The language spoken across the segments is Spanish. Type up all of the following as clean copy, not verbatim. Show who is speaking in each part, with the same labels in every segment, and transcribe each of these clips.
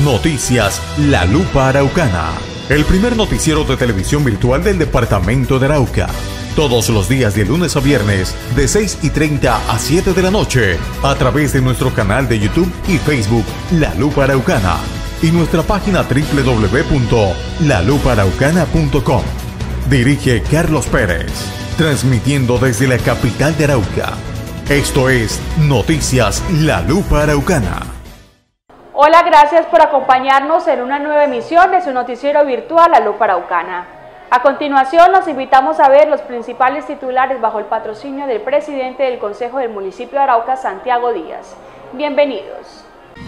Speaker 1: Noticias La Lupa Araucana, el primer noticiero de televisión virtual del departamento de Arauca. Todos los días de lunes a viernes, de 6:30 a 7 de la noche, a través de nuestro canal de YouTube y Facebook La Lupa Araucana y nuestra página www.lalupaaraucana.com. Dirige Carlos Pérez, transmitiendo desde la capital de Arauca. Esto es Noticias La Lupa Araucana.
Speaker 2: Hola, gracias por acompañarnos en una nueva emisión de su noticiero virtual La Lupa Araucana. A continuación, los invitamos a ver los principales titulares bajo el patrocinio del presidente del Consejo del Municipio de Arauca, Santiago Díaz. Bienvenidos.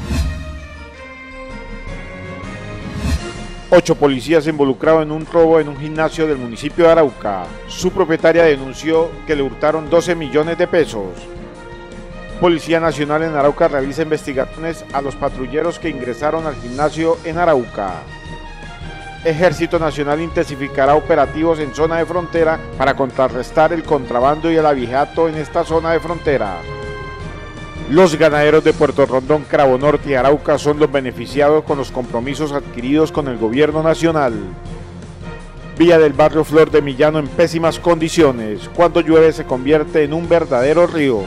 Speaker 3: 8 policías involucrados en un robo en un gimnasio del municipio de Arauca. Su propietaria denunció que le hurtaron 12 millones de pesos. Policía Nacional en Arauca realiza investigaciones a los patrulleros que ingresaron al gimnasio en Arauca. Ejército Nacional intensificará operativos en zona de frontera para contrarrestar el contrabando y el abigeato en esta zona de frontera. Los ganaderos de Puerto Rondón, Cravo Norte y Arauca son los beneficiados con los compromisos adquiridos con el gobierno nacional. Vía del barrio Flor de Millano en pésimas condiciones. Cuando llueve se convierte en un verdadero río.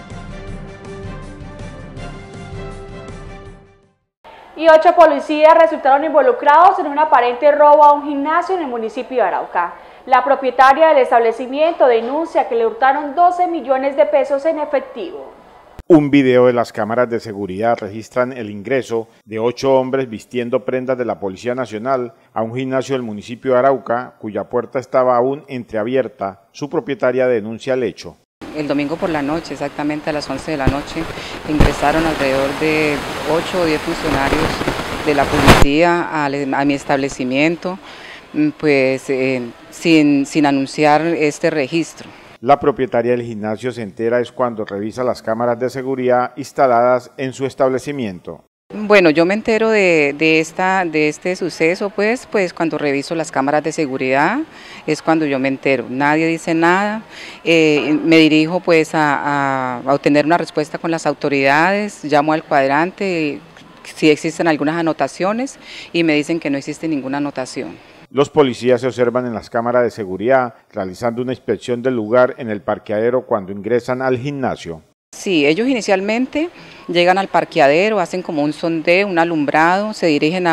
Speaker 2: Y 8 policías resultaron involucrados en un aparente robo a un gimnasio en el municipio de Arauca. La propietaria del establecimiento denuncia que le hurtaron 12 millones de pesos en efectivo.
Speaker 3: Un video de las cámaras de seguridad registran el ingreso de 8 hombres vistiendo prendas de la Policía Nacional a un gimnasio del municipio de Arauca, cuya puerta estaba aún entreabierta. Su propietaria denuncia el hecho.
Speaker 4: El domingo por la noche, exactamente a las 11 de la noche, ingresaron alrededor de 8 o 10 funcionarios de la policía a mi establecimiento, pues sin anunciar este registro.
Speaker 3: La propietaria del gimnasio se entera es cuando revisa las cámaras de seguridad instaladas en su establecimiento.
Speaker 4: Bueno, yo me entero de este suceso, pues cuando reviso las cámaras de seguridad es cuando yo me entero. Nadie dice nada, me dirijo pues a obtener una respuesta con las autoridades, llamo al cuadrante si existen algunas anotaciones y me dicen que no existe ninguna anotación.
Speaker 3: Los policías se observan en las cámaras de seguridad realizando una inspección del lugar en el parqueadero cuando ingresan al gimnasio.
Speaker 4: Sí, ellos inicialmente llegan al parqueadero, hacen como un sondeo, un alumbrado, se dirigen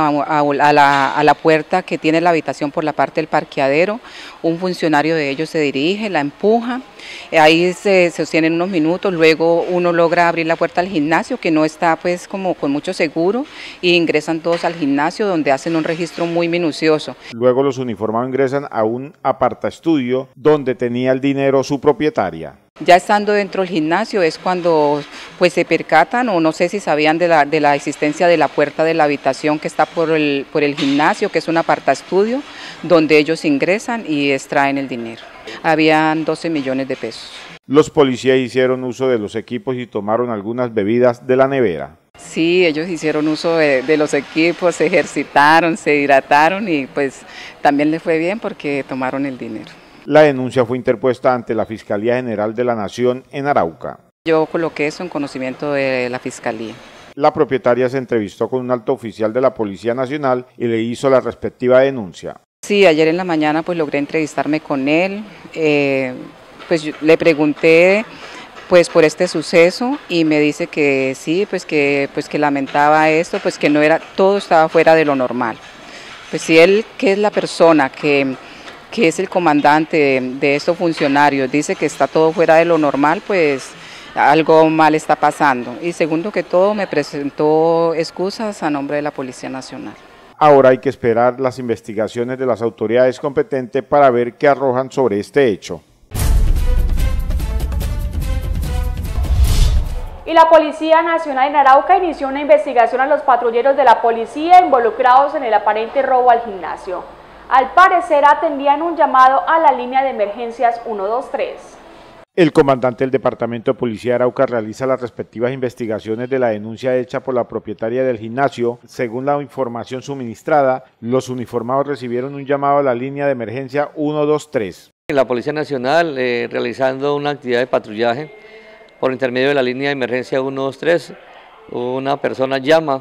Speaker 4: a la puerta que tiene la habitación por la parte del parqueadero, un funcionario de ellos se dirige, la empuja, ahí se sostienen unos minutos, luego uno logra abrir la puerta al gimnasio que no está pues como con mucho seguro y ingresan todos al gimnasio donde hacen un registro muy minucioso.
Speaker 3: Luego los uniformados ingresan a un apartaestudio donde tenía el dinero su propietaria.
Speaker 4: Ya estando dentro del gimnasio es cuando pues se percatan o no sé si sabían de la existencia de la puerta de la habitación que está por el gimnasio, que es un apartaestudio, donde ellos ingresan y extraen el dinero. Habían 12 millones de pesos.
Speaker 3: Los policías hicieron uso de los equipos y tomaron algunas bebidas de la nevera.
Speaker 4: Sí, ellos hicieron uso de los equipos, se ejercitaron, se hidrataron y pues también les fue bien porque tomaron el dinero.
Speaker 3: La denuncia fue interpuesta ante la Fiscalía General de la Nación en Arauca.
Speaker 4: Yo coloqué eso en conocimiento de la Fiscalía.
Speaker 3: La propietaria se entrevistó con un alto oficial de la Policía Nacional y le hizo la respectiva denuncia.
Speaker 4: Sí, ayer en la mañana pues logré entrevistarme con él, pues le pregunté pues por este suceso y me dice que sí, pues que lamentaba esto, pues que no era, todo estaba fuera de lo normal. Pues si él, que es la persona que es el comandante de estos funcionarios, dice que está todo fuera de lo normal, pues algo mal está pasando. Y segundo que todo, me presentó excusas a nombre de la Policía Nacional.
Speaker 3: Ahora hay que esperar las investigaciones de las autoridades competentes para ver qué arrojan sobre este hecho.
Speaker 2: Y la Policía Nacional en Arauca inició una investigación a los patrulleros de la policía involucrados en el aparente robo al gimnasio. Al parecer atendían un llamado a la línea de emergencias 123.
Speaker 3: El comandante del Departamento de Policía de Arauca realiza las respectivas investigaciones de la denuncia hecha por la propietaria del gimnasio. Según la información suministrada, los uniformados recibieron un llamado a la línea de emergencia 123.
Speaker 5: La Policía Nacional realizando una actividad de patrullaje por intermedio de la línea de emergencia 123, una persona llama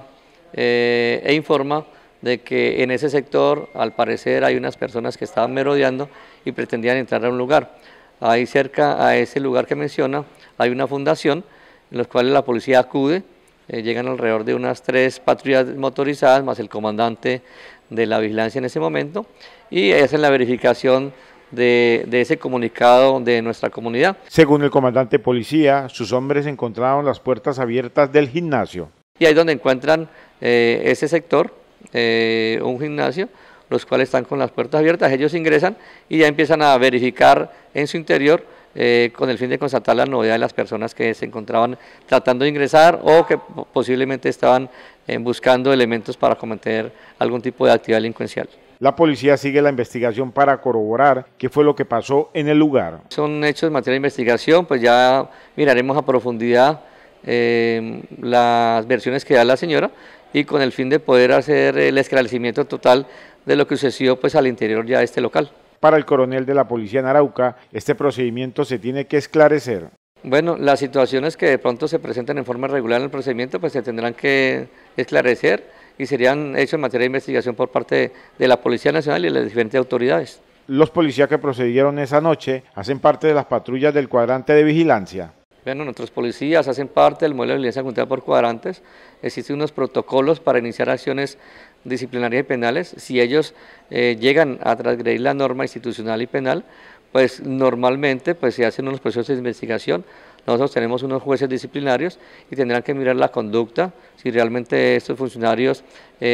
Speaker 5: e informa de que en ese sector al parecer hay unas personas que estaban merodeando y pretendían entrar a un lugar. Ahí cerca a ese lugar que menciona hay una fundación en los cuales la policía acude, llegan alrededor de unas 3 patrullas motorizadas más el comandante de la vigilancia en ese momento y hacen la verificación de ese comunicado de nuestra comunidad.
Speaker 3: Según el comandante de policía, sus hombres encontraron las puertas abiertas del gimnasio.
Speaker 5: Y ahí donde encuentran ese sector, un gimnasio, los cuales están con las puertas abiertas, ellos ingresan y ya empiezan a verificar en su interior con el fin de constatar la novedad de las personas que se encontraban tratando de ingresar o que posiblemente estaban buscando elementos para cometer algún tipo de actividad delincuencial.
Speaker 3: La policía sigue la investigación para corroborar qué fue lo que pasó en el lugar.
Speaker 5: Son hechos de materia de investigación, pues ya miraremos a profundidad las versiones que da la señora y con el fin de poder hacer el esclarecimiento total de lo que sucedió pues al interior ya de este local.
Speaker 3: Para el coronel de la policía en Arauca, este procedimiento se tiene que esclarecer.
Speaker 5: Bueno, las situaciones que de pronto se presentan en forma regular en el procedimiento pues se tendrán que esclarecer y serían hechos en materia de investigación por parte de la Policía Nacional y de las diferentes autoridades.
Speaker 3: Los policías que procedieron esa noche hacen parte de las patrullas del cuadrante de vigilancia.
Speaker 5: Bueno, nuestros policías hacen parte del modelo de vigilancia conjunta por cuadrantes. Existen unos protocolos para iniciar acciones disciplinarias y penales. Si ellos llegan a transgredir la norma institucional y penal, pues normalmente pues, se hacen unos procesos de investigación. Nosotros tenemos unos jueces disciplinarios y tendrán que mirar la conducta, si realmente estos funcionarios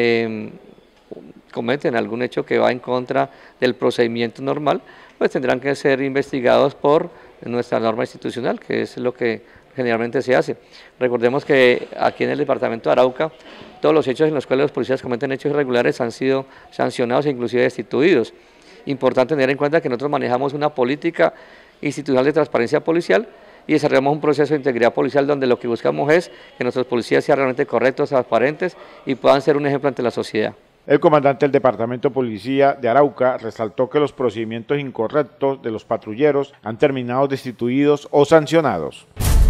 Speaker 5: cometen algún hecho que va en contra del procedimiento normal, pues tendrán que ser investigados por nuestra norma institucional, que es lo que generalmente se hace. Recordemos que aquí en el departamento de Arauca, todos los hechos en los cuales los policías cometen hechos irregulares han sido sancionados e inclusive destituidos. Importante tener en cuenta que nosotros manejamos una política institucional de transparencia policial y desarrollamos un proceso de integridad policial donde lo que buscamos es que nuestros policías sean realmente correctos, transparentes y puedan ser un ejemplo ante la sociedad.
Speaker 3: El comandante del Departamento de Policía de Arauca resaltó que los procedimientos incorrectos de los patrulleros han terminado destituidos o sancionados.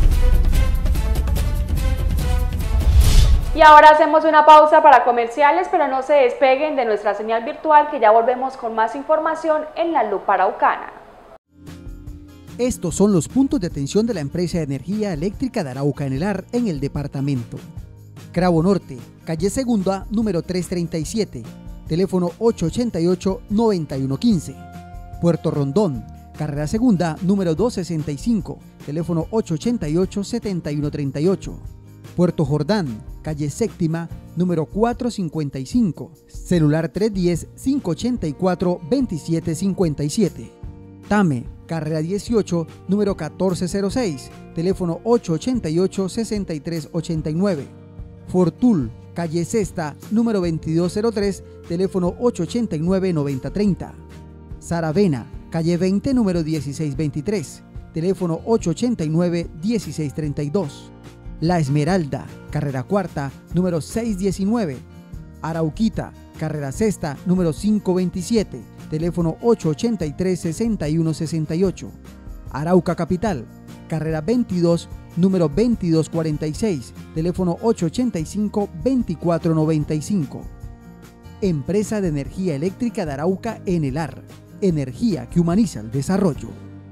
Speaker 2: Y ahora hacemos una pausa para comerciales, pero no se despeguen de nuestra señal virtual que ya volvemos con más información en La Lupa Araucana.
Speaker 6: Estos son los puntos de atención de la empresa de energía eléctrica de Arauca Enelar en el departamento. Cravo Norte, calle Segunda, número 337, teléfono 888-9115. Puerto Rondón, carrera Segunda, número 265, teléfono 888-7138. Puerto Jordán, calle Séptima, número 455, celular 310-584-2757. Tame, carrera 18, número 1406, teléfono 888-6389. Fortul, calle Sexta, número 2203, teléfono 889-9030. Saravena, calle 20, número 1623, teléfono 889-1632. La Esmeralda, carrera Cuarta, número 619. Arauquita, carrera Sexta, número 527, teléfono 883-6168. Arauca Capital, carrera 22, número 2246, teléfono 885-2495. Empresa de Energía Eléctrica de Arauca Enelar, energía que humaniza el desarrollo.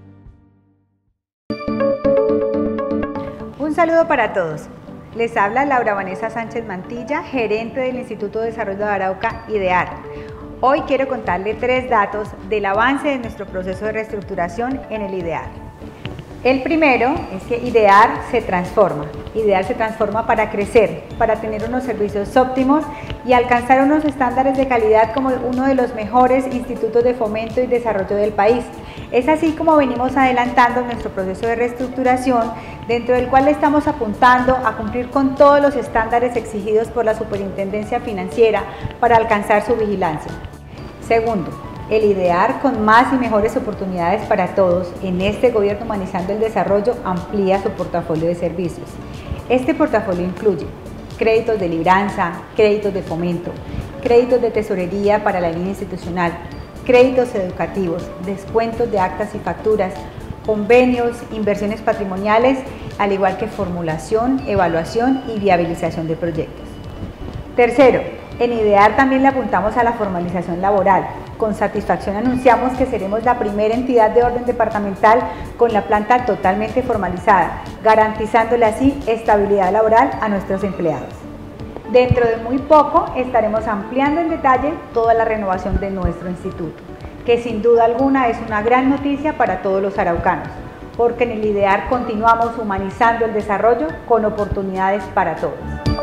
Speaker 7: Un saludo para todos. Les habla Laura Vanessa Sánchez Mantilla, gerente del Instituto de Desarrollo de Arauca, IDEAR. Hoy quiero contarle 3 datos del avance de nuestro proceso de reestructuración en el IDEAR. El primero es que IDEAR se transforma. IDEAR se transforma para crecer, para tener unos servicios óptimos y alcanzar unos estándares de calidad como uno de los mejores institutos de fomento y desarrollo del país. Es así como venimos adelantando nuestro proceso de reestructuración, dentro del cual estamos apuntando a cumplir con todos los estándares exigidos por la Superintendencia Financiera para alcanzar su vigilancia. Segundo, el IDEAR, con más y mejores oportunidades para todos, en este gobierno humanizando el desarrollo, amplía su portafolio de servicios. Este portafolio incluye créditos de libranza, créditos de fomento, créditos de tesorería para la línea institucional, créditos educativos, descuentos de actas y facturas, convenios, inversiones patrimoniales, al igual que formulación, evaluación y viabilización de proyectos. Tercero, en IDEAR también le apuntamos a la formalización laboral. Con satisfacción anunciamos que seremos la primera entidad de orden departamental con la planta totalmente formalizada, garantizándole así estabilidad laboral a nuestros empleados. Dentro de muy poco estaremos ampliando en detalle toda la renovación de nuestro instituto, que sin duda alguna es una gran noticia para todos los araucanos, porque en el IDEAR continuamos humanizando el desarrollo con oportunidades para todos.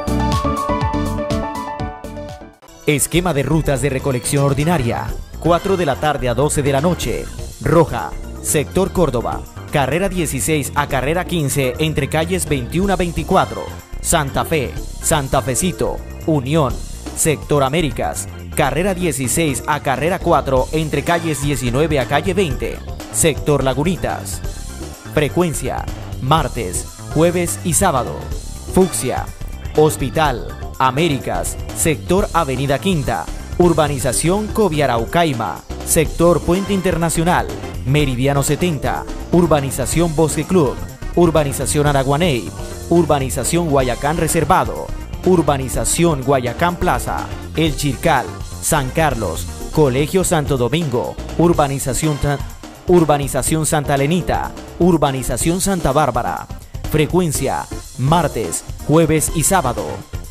Speaker 8: Esquema de rutas de recolección ordinaria, 4 de la tarde a 12 de la noche. Roja, sector Córdoba, carrera 16 a carrera 15 entre calles 21 a 24. Santa Fe, Santa Fecito, Unión, sector Américas, carrera 16 a carrera 4 entre calles 19 a calle 20. Sector Lagunitas. Frecuencia, martes, jueves y sábado. Fucsia, Hospital, Américas, sector Avenida Quinta, urbanización Coviaraucaima, sector Puente Internacional, Meridiano 70, urbanización Bosque Club, urbanización Araguaney, urbanización Guayacán Reservado, urbanización Guayacán Plaza, El Chircal, San Carlos, Colegio Santo Domingo, urbanización Santa Lenita, urbanización Santa Bárbara. Frecuencia, martes, jueves y sábado.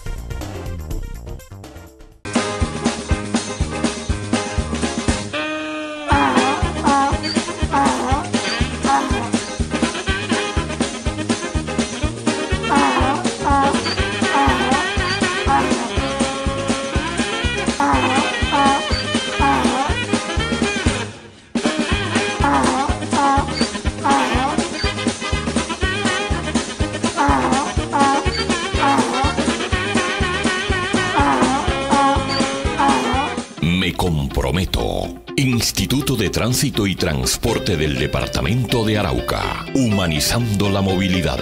Speaker 9: Me comprometo. Instituto de Tránsito y Transporte del Departamento de Arauca. Humanizando la movilidad.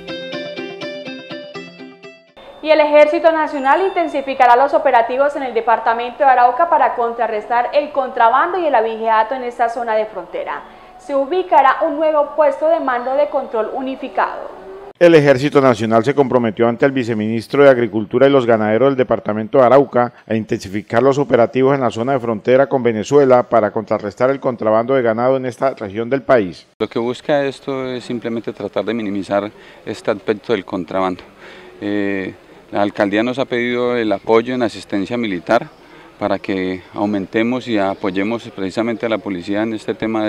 Speaker 2: Y el Ejército Nacional intensificará los operativos en el departamento de Arauca para contrarrestar el contrabando y el abigeato en esta zona de frontera. Se ubicará un nuevo puesto de mando de control unificado.
Speaker 3: El Ejército Nacional se comprometió ante el viceministro de Agricultura y los ganaderos del departamento de Arauca a intensificar los operativos en la zona de frontera con Venezuela para contrarrestar el contrabando de ganado en esta región del país.
Speaker 10: Lo que busca esto es simplemente tratar de minimizar este aspecto del contrabando. La alcaldía nos ha pedido el apoyo en asistencia militar para que aumentemos y apoyemos precisamente a la policía en este tema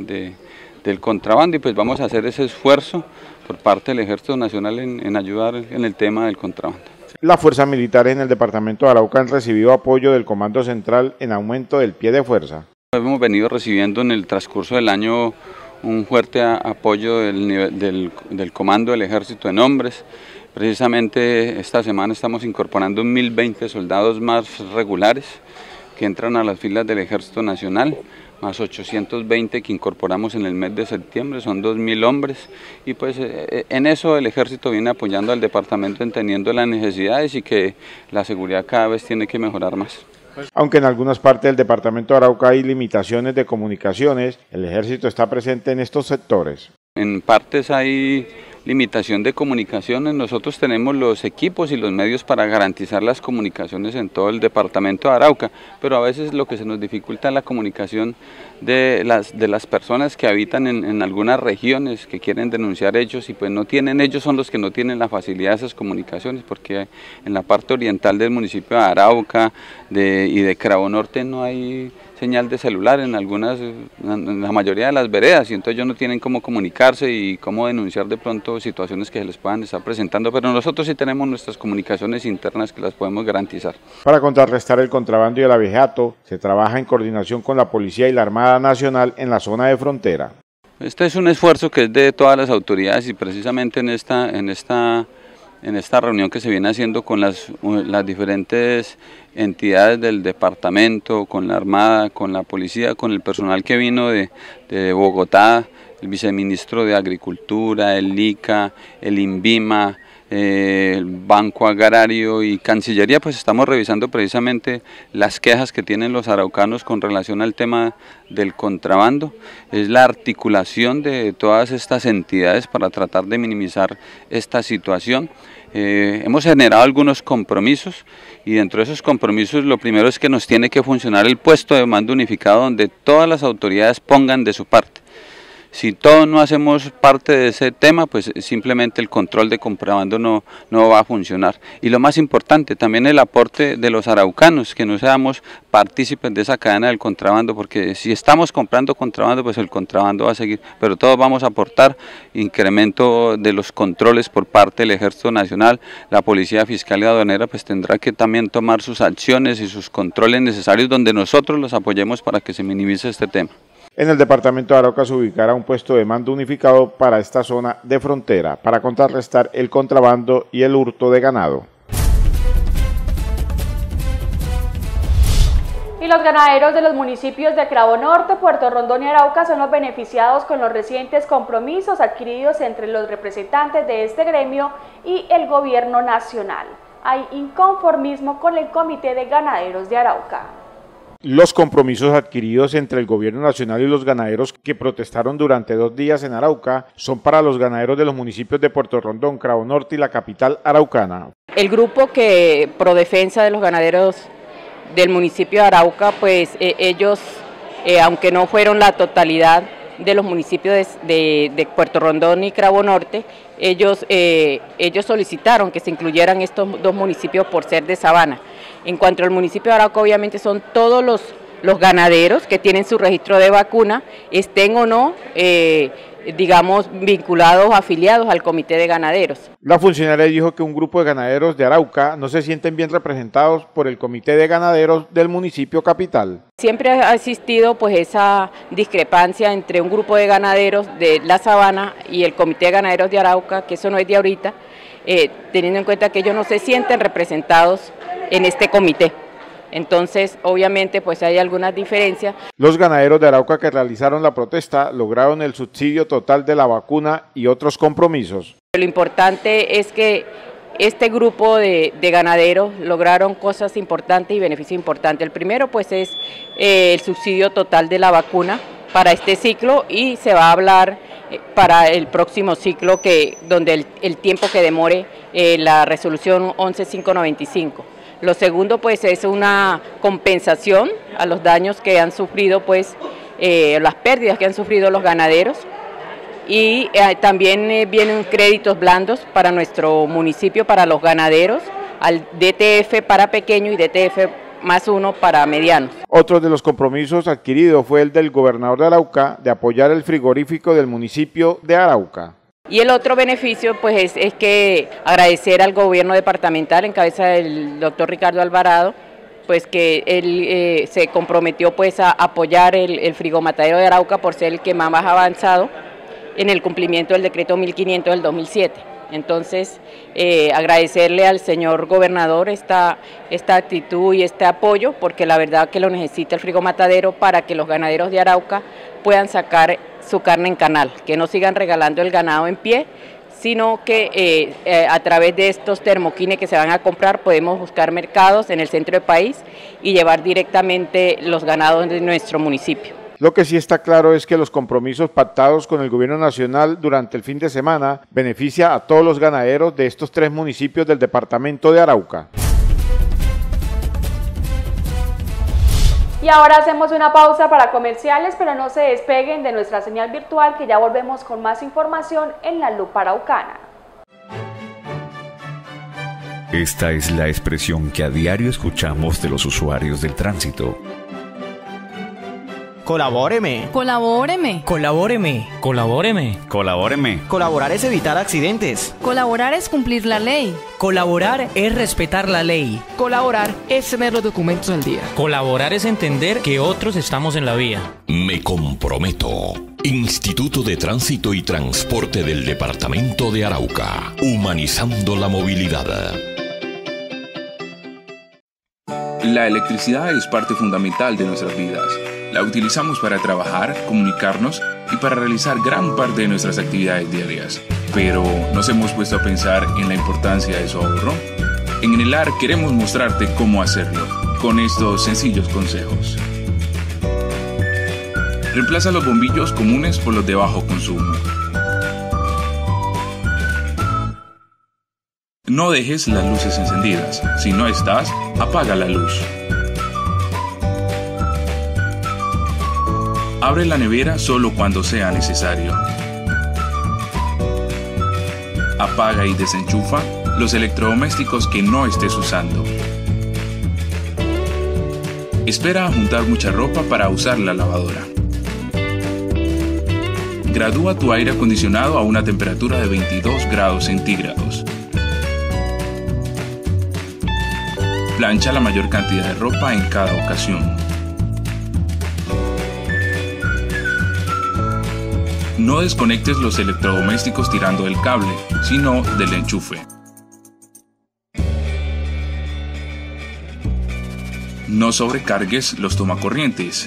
Speaker 10: del contrabando, y pues vamos a hacer ese esfuerzo por parte del Ejército Nacional en ayudar en el tema del contrabando.
Speaker 3: Las fuerzas militares en el departamento de Arauca han recibido apoyo del Comando Central en aumento del pie de fuerza.
Speaker 10: Hemos venido recibiendo en el transcurso del año un fuerte apoyo del Comando del Ejército en hombres. Precisamente esta semana estamos incorporando 1020 soldados más regulares que entran a las filas del Ejército Nacional, más 820 que incorporamos en el mes de septiembre, son 2000 hombres, y pues en eso el Ejército viene apoyando al departamento, entendiendo las necesidades y que la seguridad cada vez tiene que mejorar más.
Speaker 3: Aunque en algunas partes del departamento de Arauca hay limitaciones de comunicaciones, el Ejército está presente en estos sectores.
Speaker 10: En partes hay limitación de comunicaciones, nosotros tenemos los equipos y los medios para garantizar las comunicaciones en todo el departamento de Arauca, pero a veces lo que se nos dificulta es la comunicación de las personas que habitan en algunas regiones, que quieren denunciar hechos y pues no tienen, ellos son los que no tienen la facilidad de esas comunicaciones, porque en la parte oriental del municipio de Arauca y de Cravo Norte no hay señal de celular en la mayoría de las veredas, y entonces ellos no tienen cómo comunicarse y cómo denunciar de pronto situaciones que se les puedan estar presentando, pero nosotros sí tenemos nuestras comunicaciones internas que las podemos garantizar.
Speaker 3: Para contrarrestar el contrabando y el abigeato, se trabaja en coordinación con la Policía y la Armada Nacional en la zona de frontera.
Speaker 10: Este es un esfuerzo que es de todas las autoridades, y precisamente en esta reunión que se viene haciendo con las diferentes entidades del departamento, con la Armada, con la Policía, con el personal que vino de Bogotá, el viceministro de Agricultura, el ICA, el INVIMA, el Banco Agrario y Cancillería, pues estamos revisando precisamente las quejas que tienen los araucanos con relación al tema del contrabando. Es la articulación de todas estas entidades para tratar de minimizar esta situación. hemos generado algunos compromisos y dentro de esos compromisos lo primero es que nos tiene que funcionar el puesto de mando unificado donde todas las autoridades pongan de su parte. Si todos no hacemos parte de ese tema, pues simplemente el control de contrabando no va a funcionar. Y lo más importante, también el aporte de los araucanos, que no seamos partícipes de esa cadena del contrabando, porque si estamos comprando contrabando, pues el contrabando va a seguir, pero todos vamos a aportar incremento de los controles por parte del Ejército Nacional. La Policía Fiscal y Aduanera pues tendrá que también tomar sus acciones y sus controles necesarios donde nosotros los apoyemos para que se minimice este tema.
Speaker 3: En el departamento de Arauca se ubicará un puesto de mando unificado para esta zona de frontera, para contrarrestar el contrabando y el hurto de ganado.
Speaker 2: Y los ganaderos de los municipios de Cravo Norte, Puerto Rondón y Arauca son los beneficiados con los recientes compromisos adquiridos entre los representantes de este gremio y el gobierno nacional. Hay inconformismo con el Comité de Ganaderos de Arauca.
Speaker 3: Los compromisos adquiridos entre el gobierno nacional y los ganaderos que protestaron durante 2 días en Arauca son para los ganaderos de los municipios de Puerto Rondón, Cravo Norte y la capital araucana.
Speaker 4: El grupo que pro defensa de los ganaderos del municipio de Arauca, pues ellos, aunque no fueron la totalidad de los municipios de Puerto Rondón y Cravo Norte, ellos solicitaron que se incluyeran estos 2 municipios por ser de sabana. En cuanto al municipio de Arauca, obviamente son todos los ganaderos que tienen su registro de vacuna, estén o no, digamos, vinculados, afiliados al Comité de Ganaderos.
Speaker 3: La funcionaria dijo que un grupo de ganaderos de Arauca no se sienten bien representados por el Comité de Ganaderos del municipio capital.
Speaker 4: Siempre ha existido pues esa discrepancia entre un grupo de ganaderos de la sabana y el Comité de Ganaderos de Arauca, que eso no es de ahorita, teniendo en cuenta que ellos no se sienten representados en este comité. Entonces, obviamente, pues hay algunas diferencias.
Speaker 3: Los ganaderos de Arauca que realizaron la protesta lograron el subsidio total de la vacuna y otros compromisos.
Speaker 4: Lo importante es que este grupo de ganaderos lograron cosas importantes y beneficios importantes. El primero, pues, es el subsidio total de la vacuna para este ciclo y se va a hablar para el próximo ciclo donde el tiempo que demore la resolución 11595. Lo segundo, pues, es una compensación a los daños que han sufrido, pues, las pérdidas que han sufrido los ganaderos. Y también vienen créditos blandos para nuestro municipio, para los ganaderos, al DTF para pequeño y DTF +1 para medianos.
Speaker 3: Otro de los compromisos adquiridos fue el del gobernador de Arauca de apoyar el frigorífico del municipio de Arauca.
Speaker 4: Y el otro beneficio, pues, es que agradecer al gobierno departamental en cabeza del doctor Ricardo Alvarado, pues que él se comprometió, pues, a apoyar el frigomatadero de Arauca por ser el que más ha avanzado en el cumplimiento del decreto 1500 del 2007. Entonces, agradecerle al señor gobernador esta actitud y este apoyo, porque la verdad que lo necesita el frigomatadero para que los ganaderos de Arauca puedan sacar su carne en canal, que no sigan regalando el ganado en pie, sino que a través de estos termoquines que se van a comprar podemos buscar mercados en el centro del país y llevar directamente los ganados de nuestro municipio.
Speaker 3: Lo que sí está claro es que los compromisos pactados con el gobierno nacional durante el fin de semana beneficia a todos los ganaderos de estos 3 municipios del departamento de Arauca.
Speaker 2: Y ahora hacemos una pausa para comerciales, pero no se despeguen de nuestra señal virtual, que ya volvemos con más información en La Lupa Araucana.
Speaker 11: Esta es la expresión que a diario escuchamos de los usuarios del tránsito.
Speaker 12: Colabóreme.
Speaker 13: Colabóreme.
Speaker 12: Colabóreme. Colabóreme.
Speaker 11: Colabóreme.
Speaker 12: Colaborar es evitar accidentes.
Speaker 13: Colaborar es cumplir la ley.
Speaker 12: Colaborar es respetar la ley.
Speaker 14: Colaborar es tener los documentos al día.
Speaker 15: Colaborar es entender que otros estamos en la vía.
Speaker 9: Me comprometo. Instituto de Tránsito y Transporte del Departamento de Arauca. Humanizando la movilidad.
Speaker 16: La electricidad es parte fundamental de nuestras vidas. La utilizamos para trabajar, comunicarnos y para realizar gran parte de nuestras actividades diarias. Pero, ¿nos hemos puesto a pensar en la importancia de su ahorro? En Enelar queremos mostrarte cómo hacerlo, con estos sencillos consejos. Reemplaza los bombillos comunes por los de bajo consumo. No dejes las luces encendidas. Si no estás, apaga la luz. Abre la nevera solo cuando sea necesario. Apaga y desenchufa los electrodomésticos que no estés usando. Espera a juntar mucha ropa para usar la lavadora. Gradúa tu aire acondicionado a una temperatura de 22 grados centígrados. Plancha la mayor cantidad de ropa en cada ocasión. No desconectes los electrodomésticos tirando del cable, sino del enchufe. No sobrecargues los tomacorrientes.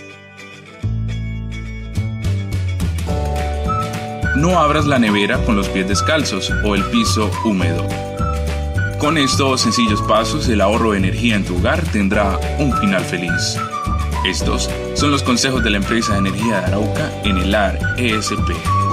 Speaker 16: No abras la nevera con los pies descalzos o el piso húmedo. Con estos sencillos pasos, el ahorro de energía en tu hogar tendrá un final feliz. Estos son los consejos de la empresa de energía de Arauca en el AR ESP.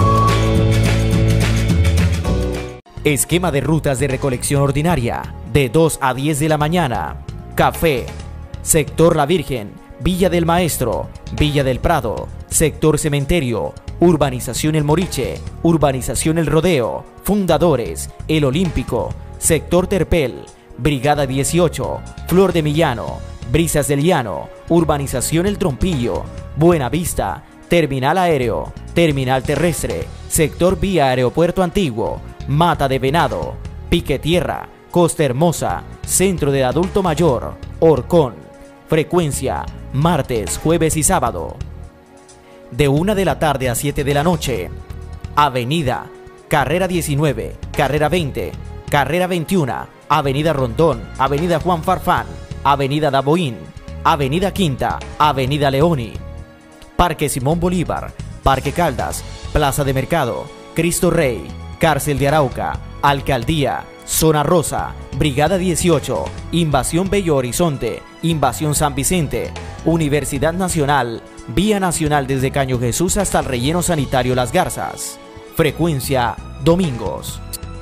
Speaker 8: Esquema de rutas de recolección ordinaria, de 2 a 10 de la mañana. Café, sector La Virgen, Villa del Maestro, Villa del Prado, sector Cementerio, Urbanización El Moriche, Urbanización El Rodeo, Fundadores, El Olímpico, sector Terpel, Brigada 18, Flor de Millano, Brisas del Llano, Urbanización El Trompillo, Buena Vista, Terminal Aéreo, Terminal Terrestre, sector Vía Aeropuerto Antiguo, Mata de Venado, Pique Tierra, Costa Hermosa, Centro de Adulto Mayor, Orcón. Frecuencia, martes, jueves y sábado. De 1 de la tarde a 7 de la noche. Avenida, Carrera 19, Carrera 20, Carrera 21, Avenida Rondón, Avenida Juan Farfán, Avenida Daboín, Avenida Quinta, Avenida Leoni, Parque Simón Bolívar, Parque Caldas, Plaza de Mercado, Cristo Rey, Cárcel de Arauca, Alcaldía, Zona Rosa, Brigada 18, Invasión Bello Horizonte, Invasión San Vicente, Universidad Nacional, Vía Nacional desde Caño Jesús hasta el Relleno Sanitario Las Garzas. Frecuencia, domingos.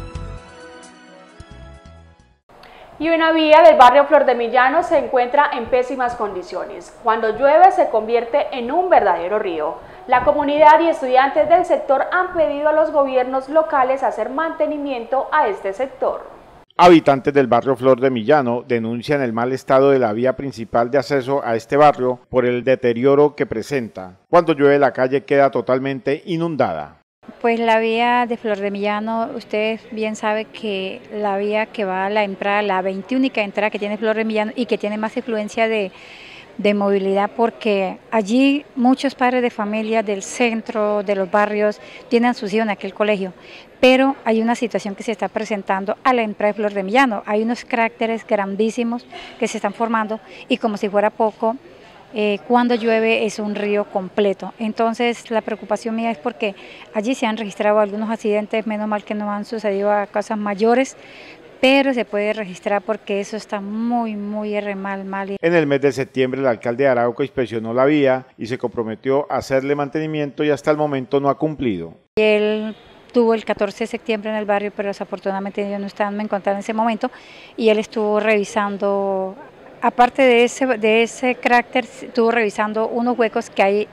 Speaker 2: Y una vía del barrio Flor de Millano se encuentra en pésimas condiciones. Cuando llueve se convierte en un verdadero río. La comunidad y estudiantes del sector han pedido a los gobiernos locales hacer mantenimiento a este sector.
Speaker 3: Habitantes del barrio Flor de Millano denuncian el mal estado de la vía principal de acceso a este barrio por el deterioro que presenta. Cuando llueve la calle queda totalmente inundada.
Speaker 17: Pues la vía de Flor de Millano, usted bien sabe que la vía que va a la entrada, la 21 entrada que tiene Flor de Millano y que tiene más influencia de movilidad, porque allí muchos padres de familia del centro, de los barrios, tienen a sus hijos en aquel colegio, pero hay una situación que se está presentando a la entrada de Flor de Millano. Hay unos cráteres grandísimos que se están formando y como si fuera poco, cuando llueve es un río completo. Entonces la preocupación mía es porque allí se han registrado algunos accidentes, menos mal que no han sucedido a causas mayores, pero se puede registrar porque eso está muy mal.
Speaker 3: En el mes de septiembre el alcalde de Arauca inspeccionó la vía y se comprometió a hacerle mantenimiento y hasta el momento no ha cumplido.
Speaker 17: Él tuvo el 14 de septiembre en el barrio, pero desafortunadamente yo no me encontraba en ese momento y él estuvo revisando. Aparte de ese cráter, estuvo revisando unos huecos que hay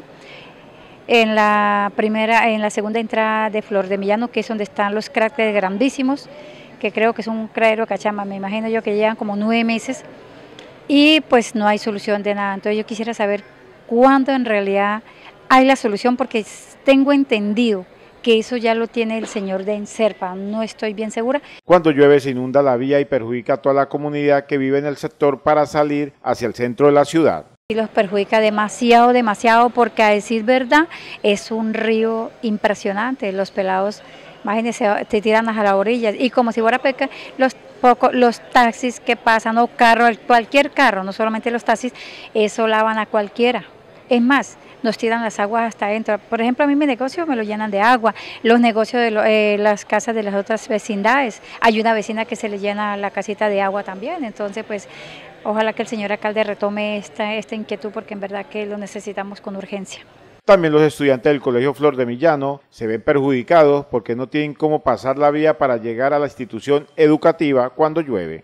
Speaker 17: en la segunda entrada de Flor de Millano, que es donde están los cráteres grandísimos, que creo que es un cráter Cachama, me imagino yo que llevan como 9 meses, y pues no hay solución de nada. Entonces yo quisiera saber cuándo en realidad hay la solución, porque tengo entendido que eso ya lo tiene el señor de Enserpa, no estoy bien segura.
Speaker 3: Cuando llueve se inunda la vía y perjudica a toda la comunidad que vive en el sector para salir hacia el centro de la ciudad.
Speaker 17: Y los perjudica demasiado, porque a decir verdad es un río impresionante. Los pelados, imagínense, te tiran a la orilla y como si fuera peca, los taxis que pasan o cualquier carro, no solamente los taxis, eso lavan a cualquiera. Es más, nos tiran las aguas hasta adentro. Por ejemplo, a mí mi negocio me lo llenan de agua, los negocios de las casas de las otras vecindades. Hay una vecina que se le llena la casita de agua también, entonces pues ojalá que el señor alcalde retome esta inquietud, porque en verdad que lo necesitamos con urgencia.
Speaker 3: También los estudiantes del Colegio Flor de Millano se ven perjudicados porque no tienen cómo pasar la vía para llegar a la institución educativa cuando llueve.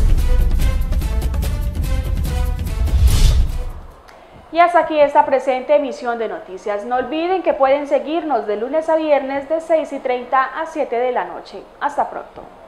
Speaker 2: Y hasta aquí esta presente emisión de noticias. No olviden que pueden seguirnos de lunes a viernes de 6:30 a 7 de la noche. Hasta pronto.